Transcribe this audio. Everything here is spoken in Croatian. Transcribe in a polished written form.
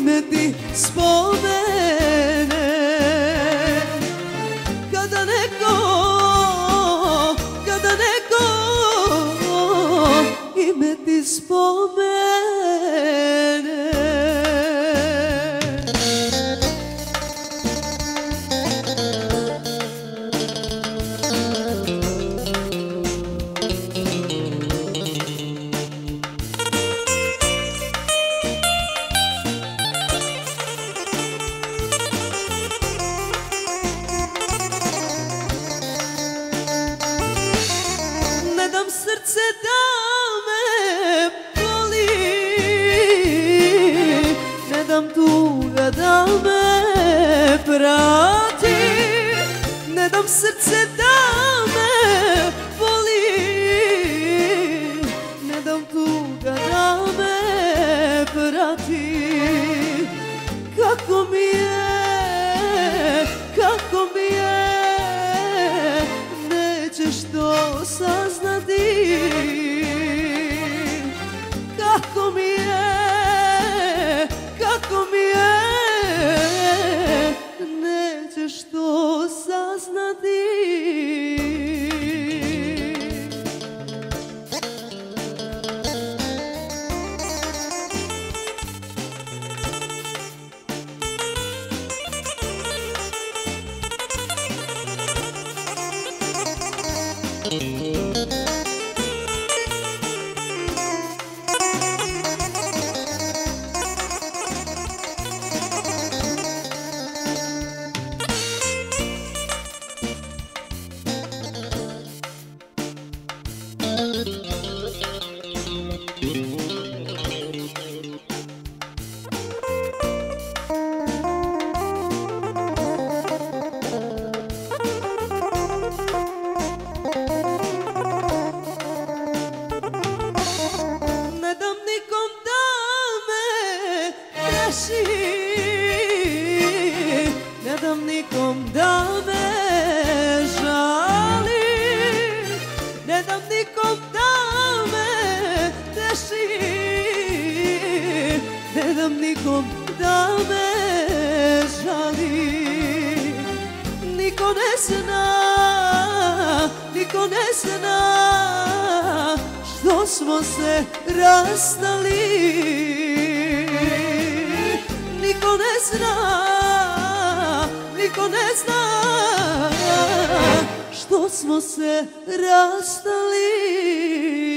ime ti spomene. Kada neko ime ti spomene. Srce da me boli, ne dam tuga da me prati, ne dam srce da me boli, ne dam tuga da me prati. Kako mi je, nećeš to saznati. Kako mi je, nećeš to saznati. Ne dam nikom da me žali, ne dam nikom da me teši, ne dam nikom da me žali. Niko ne zna što smo se rastali. Niko ne zna što smo se rastali.